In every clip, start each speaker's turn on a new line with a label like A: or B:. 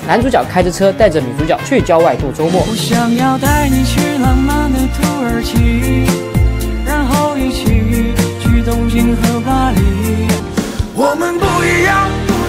A: 男主角开着车带着女主角去郊外度周末。
B: 我想要带你去浪漫的土耳其，然后一起去东京和巴黎。我们不一样，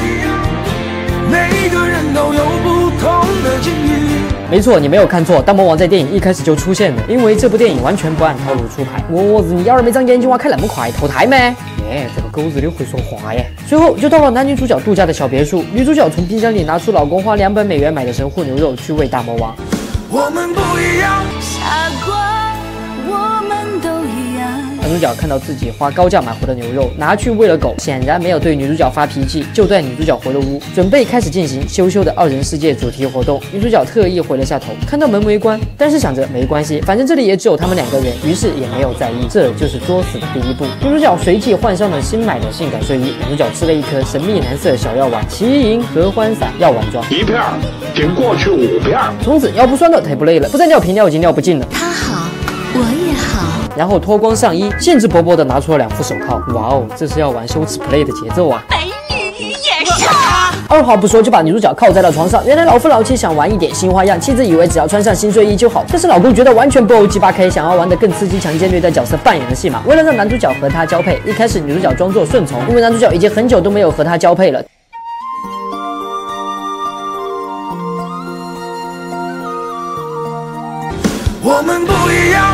B: 每个人都有不同的境遇。
A: 没错，你没有看错，大魔王在电影一开始就出现了，因为这部电影完全不按套路出牌。我日，你要是没长眼睛哇，开那么快，投胎没？耶，这个狗日的会说话耶！随后就到了男女主角度假的小别墅，女主角从冰箱里拿出老公花200美元买的神户牛肉去喂大魔王。
B: 我们不一样，
C: 傻瓜，我们都一样。
A: 男主角看到自己花高价买回的牛肉拿去喂了狗，显然没有对女主角发脾气，就带女主角回了屋，准备开始进行羞羞的2人世界主题活动。女主角特意回了下头，看到门没关，但是想着没关系，反正这里也只有他们2个人，于是也没有在意。这就是作死的第一步。女主角随即换上了新买的性感睡衣，男主角吃了一颗神秘蓝色小药丸奇银合欢散药丸装
D: 1片，仅过去5片。
A: 从此腰不酸了，腿不累了，不再尿频尿已经尿不尽了。
C: 他好，我也好。
A: 然后脱光上衣，兴致勃勃地拿出了2副手铐。哇哦，这是要玩羞耻 play 的节奏啊！
C: 美女与野兽。
A: 二话不说就把女主角铐在了床上。原来老夫老妻想玩一点新花样，妻子以为只要穿上新睡衣就好，但是老公觉得完全不 OG8K， 想要玩得更刺激、强奸虐待角色扮演的戏码。为了让男主角和她交配，一开始女主角装作顺从，因为男主角已经很久都没有和她交配了。
B: 我们不一样。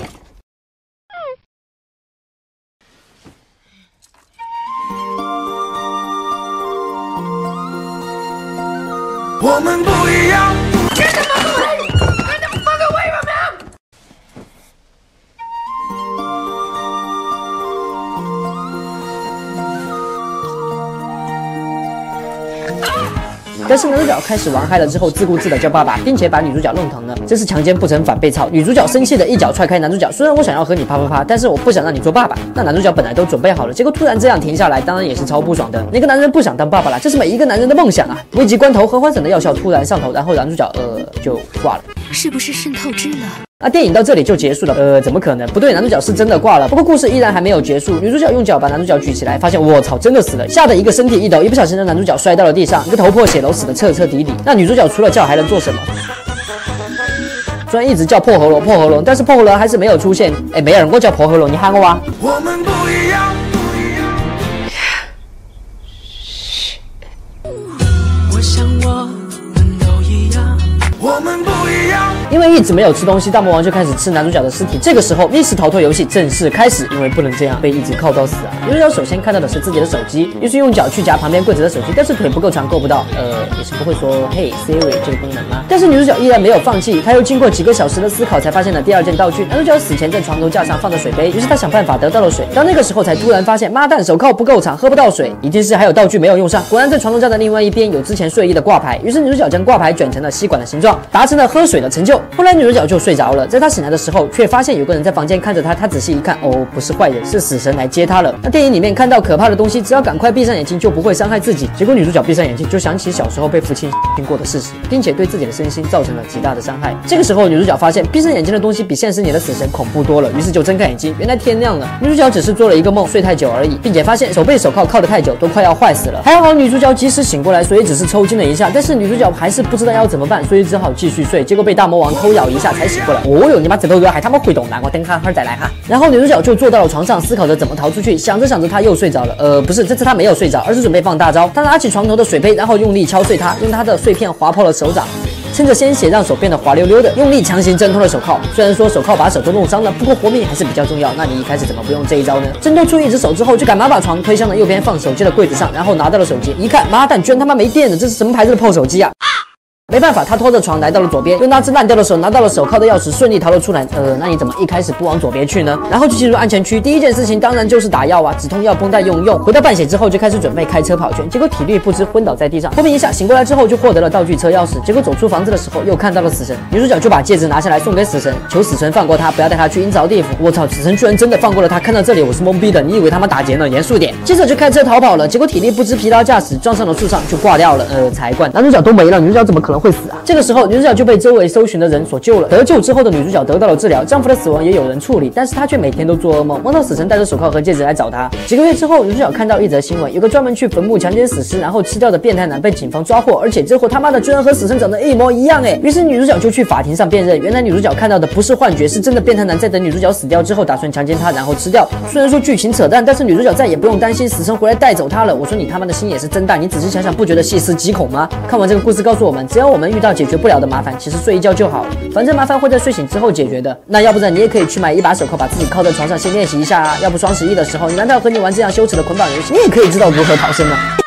B: 我们不一样。
A: 但是男主角开始玩嗨了之后，自顾自的叫爸爸，并且把女主角弄疼了，这是强奸不成反被操。女主角生气的一脚踹开男主角，虽然我想要和你啪啪啪，但是我不想让你做爸爸。那男主角本来都准备好了，结果突然这样停下来，当然也是超不爽的。哪个男人不想当爸爸啦？这是每一个男人的梦想啊！危急关头，合欢散的药效突然上头，然后男主角就挂了。
C: 是不是渗透汁了？
A: 那电影到这里就结束了，怎么可能？不对，男主角是真的挂了。不过故事依然还没有结束，女主角用脚把男主角举起来，发现我操，真的死了，吓得一个身体一抖，一不小心让男主角摔到了地上，一个头破血流，死得彻彻底底。那女主角除了叫还能做什么？虽然一直叫破喉咙破喉咙，但是破喉咙还是没有出现。没有人给我叫破喉咙，你喊我啊！
B: 我们不一样。我想我们都一样。我们不一样。
A: 因为一直没有吃东西，大魔王就开始吃男主角的尸体。这个时候密室逃脱游戏正式开始，因为不能这样被一直铐到死啊！女主角首先看到的是自己的手机，于是用脚去夹旁边柜子的手机，但是腿不够长够不到。也是不会说嘿 Siri 这个功能吗？但是女主角依然没有放弃，她又经过几个小时的思考，才发现了第2件道具。男主角死前在床头架上放着水杯，于是他想办法得到了水。到那个时候才突然发现，妈蛋，手铐不够长，喝不到水，一定是还有道具没有用上。果然在床头架的另外一边有之前睡衣的挂牌，于是女主角将挂牌卷成了吸管的形状，达成了喝水的成就。后来女主角就睡着了，在她醒来的时候，却发现有个人在房间看着她。她仔细一看，哦，不是坏人，是死神来接她了。那电影里面看到可怕的东西，只要赶快闭上眼睛，就不会伤害自己。结果女主角闭上眼睛，就想起小时候被父亲听过的事实，并且对自己的身心造成了极大的伤害。这个时候，女主角发现闭上眼睛的东西比现实里的死神恐怖多了，于是就睁开眼睛，原来天亮了。女主角只是做了一个梦，睡太久而已，并且发现手被手铐铐得太久，都快要坏死了。还好女主角及时醒过来，所以只是抽筋了一下，但是女主角还是不知道要怎么办，所以只好继续睡。结果被大魔王偷咬一下才醒过来。哦哟，你妈这头鹅还他妈会动呢，我等哈再来哈。然后女主角就坐到了床上，思考着怎么逃出去。想着想着，她又睡着了。不是，这次她没有睡着，而是准备放大招。她拿起床头的水杯，然后用力敲碎它，用她的碎片划破了手掌。趁着鲜血让手变得滑溜溜的，用力强行挣脱了手铐。虽然说手铐把手都弄伤了，不过活命还是比较重要。那你一开始怎么不用这一招呢？挣脱出一只手之后，就赶忙把床推向了右边放手机的柜子上，然后拿到了手机。一看，妈蛋，居然他妈没电了！这是什么牌子的破手机啊？没办法，他拖着床来到了左边，用那只烂掉的手拿到了手铐的钥匙，顺利逃了出来。那你怎么一开始不往左边去呢？然后就进入安全区，第一件事情当然就是打药啊，止痛药、绷带用一用。回到半血之后，就开始准备开车跑圈，结果体力不支，昏倒在地上。后面一下醒过来之后，就获得了道具车钥匙。结果走出房子的时候，又看到了死神。女主角就把戒指拿下来送给死神，求死神放过他，不要带他去阴曹地府。我操，死神居然真的放过了他！看到这里我是懵逼的，你以为他妈打劫呢？严肃点。接着就开车逃跑了，结果体力不支，疲劳驾驶撞上了树上就挂掉了。才怪，男主角都没了，女主角怎么可能人会死啊。这个时候女主角就被周围搜寻的人所救了。得救之后的女主角得到了治疗，丈夫的死亡也有人处理，但是她却每天都做噩梦，梦到死神戴着手铐和戒指来找她。几个月之后，女主角看到一则新闻，有个专门去坟墓强奸死尸然后吃掉的变态男被警方抓获，而且这货他妈的居然和死神长得一模一样哎！于是女主角就去法庭上辨认，原来女主角看到的不是幻觉，是真的变态男在等女主角死掉之后打算强奸她然后吃掉。虽然说剧情扯淡，但是女主角再也不用担心死神回来带走她了。我说你他妈的心也是真大，你仔细想想，不觉得细思极恐吗？看完这个故事告诉我们，只要我们遇到解决不了的麻烦，其实睡一觉就好了，反正麻烦会在睡醒之后解决的。那要不然你也可以去买一把手铐，把自己铐在床上先练习一下啊。要不双11的时候，你男朋友和你玩这样羞耻的捆绑游戏，你也可以知道如何逃生啊。